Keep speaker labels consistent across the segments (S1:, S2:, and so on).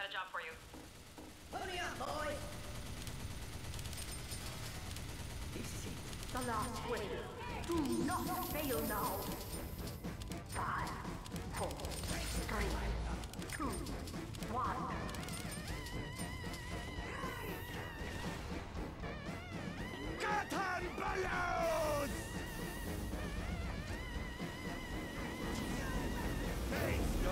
S1: a job for you.
S2: Pony up, boy!
S3: This is it. The last wave. Do not fail now. 5, 4, 3, 2, 1.
S4: Cotton balloons! Hey, stop.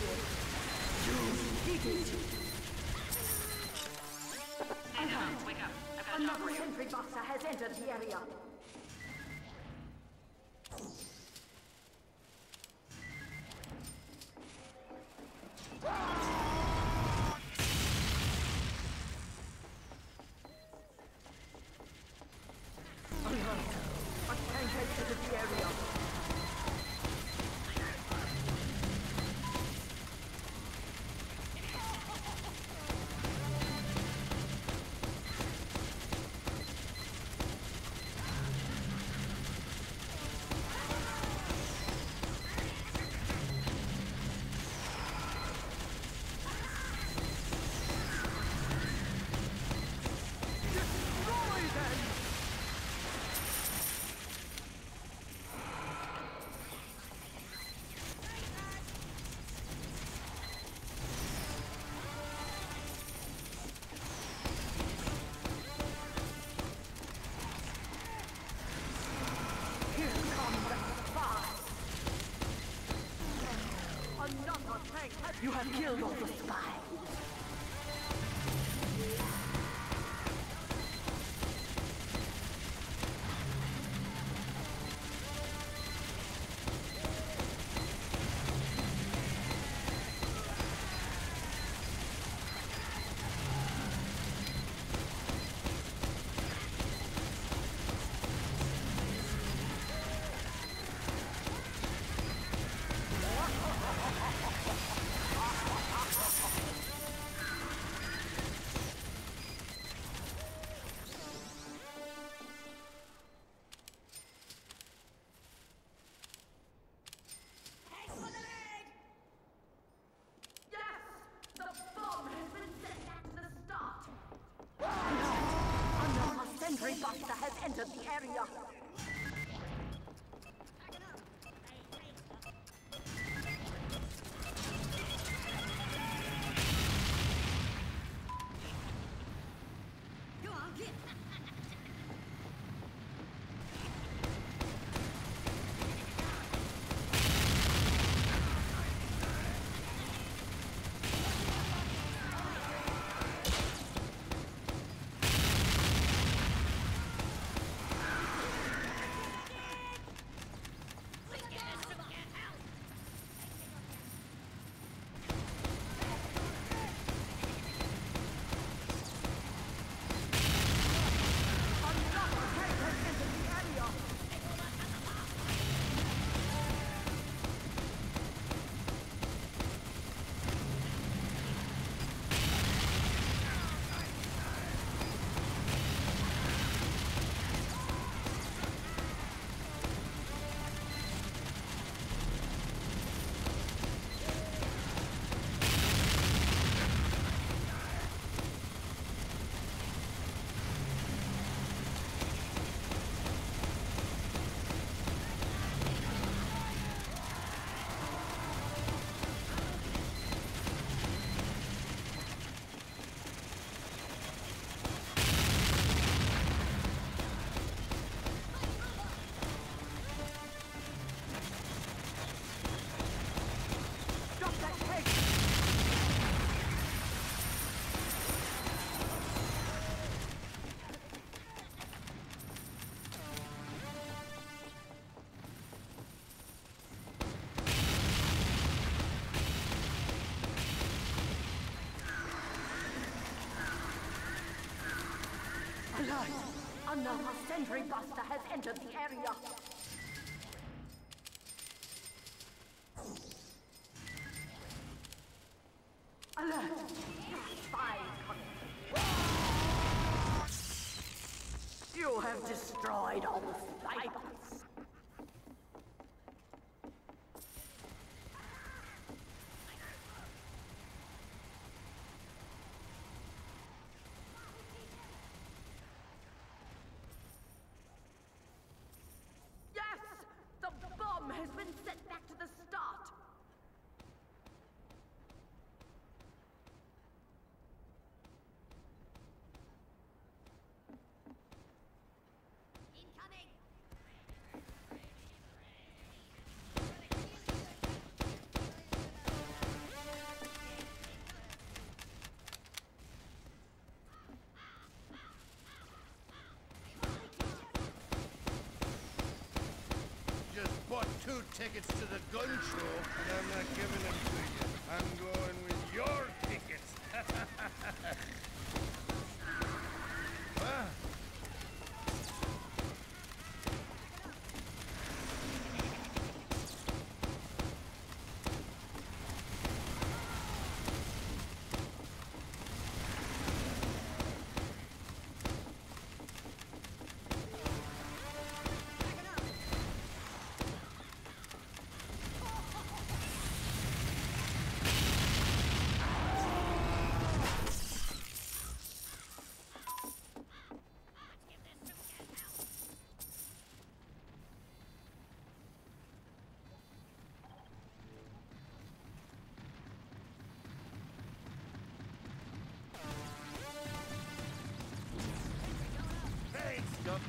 S3: Alert!
S1: Wake up. I've got a job for
S3: Another
S1: you.
S3: sentry buster has entered the area. Alert! A tank has entered the area. Here comes the spy! Another tank has... You have killed all the spies!
S2: Head for the lead!
S3: Yes! The bomb has been set at the start! Another sentry buster has entered the area!
S2: Go on, get!
S3: Another tank has entered the area! Drop that tank! Alert! Another sentry buster has entered the area! Alert! Spy coming! You have destroyed all the snipers! Yes! The bomb has been set back to the start!
S2: Incoming!
S4: bought 2 tickets to the gun show, and I'm not giving them to you. I'm going with your tickets. Huh? Thanks, Doc.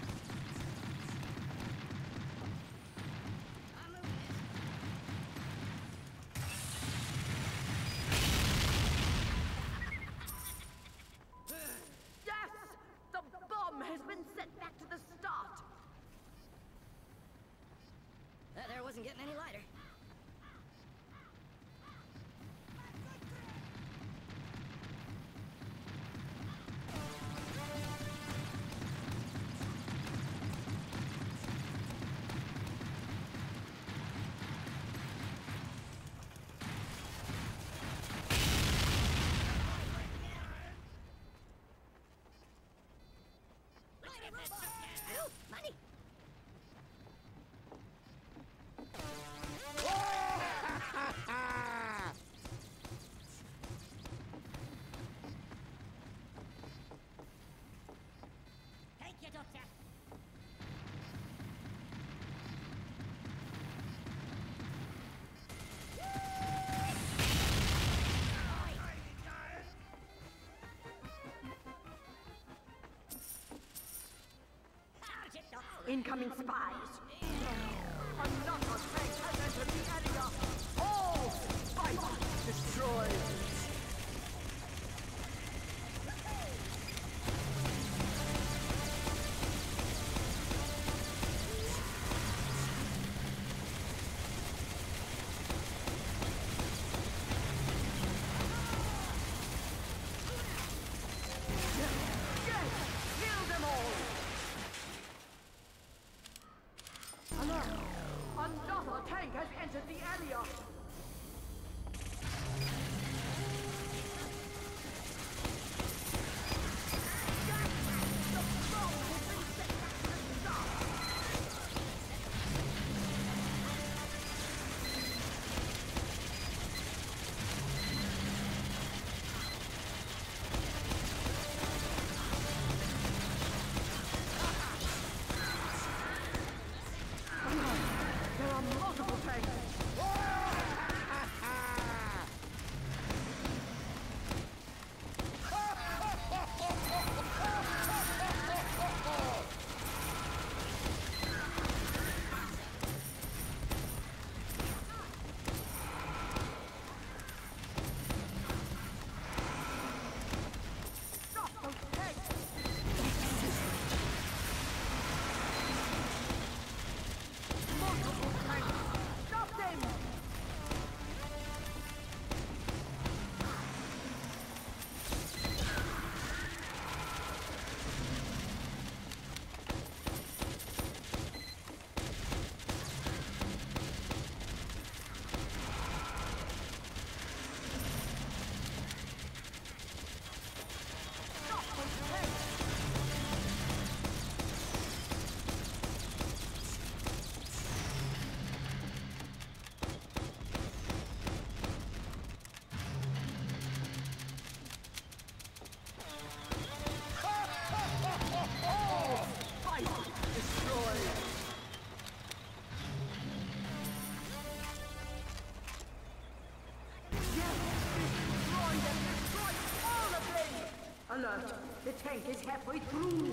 S3: Yes! The bomb has been sent back to the start.
S2: That there wasn't getting any lighter. Ooh, money! Thank you, Doctor.
S3: Incoming spies. Another tank has entered the area. All fight destroyed. Yes! Kill them all! Another tank has entered the area! There are multiple tanks! Stop those tanks! Multiple tanks! Stop them! Stop those tanks! Fight destroyed! Yes! Destroy them! Destroy all of them! Alert! The tank is halfway through!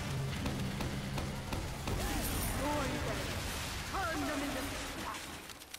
S3: Destroy them! Turn them into scraps!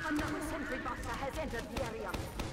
S3: Another sentry buster has entered the area.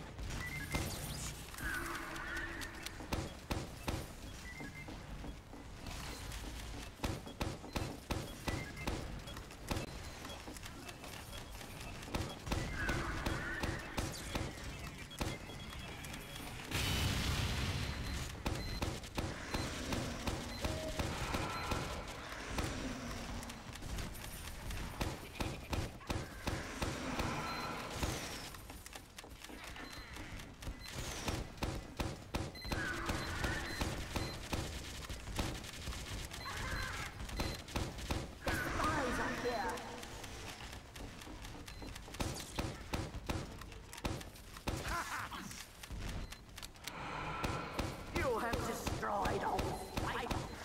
S3: You have destroyed all fight.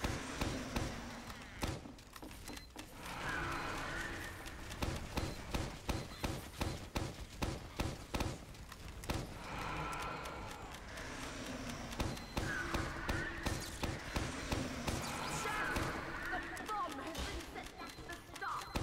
S3: The bomb has been set at the stop.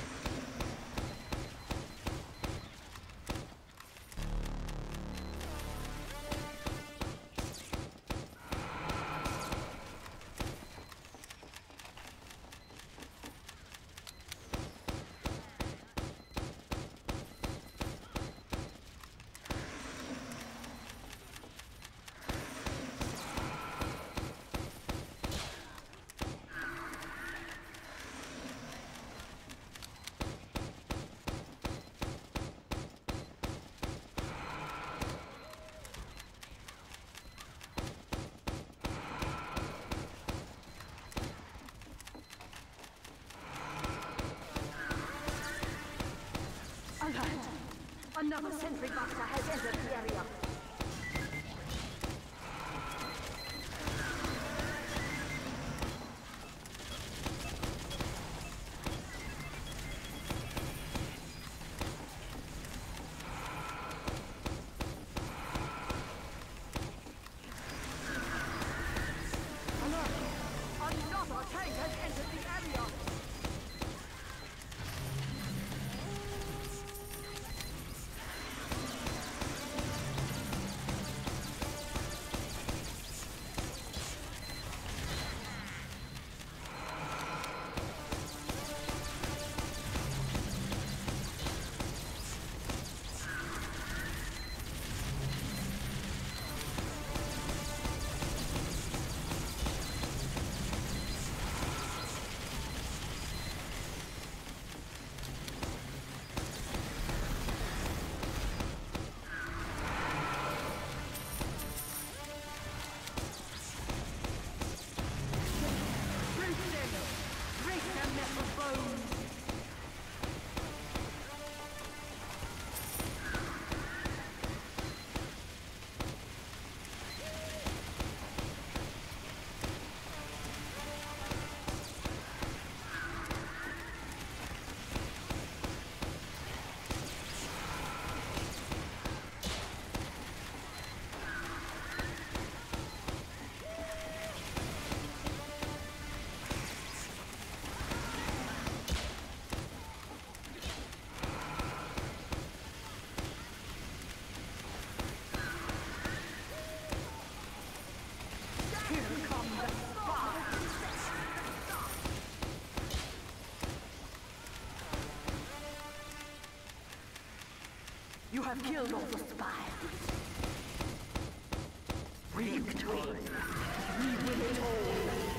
S3: Alert! Another sentry buster has entered the area. Alert! Another tank has entered the area. You have killed all the spies. Victory! We win it all!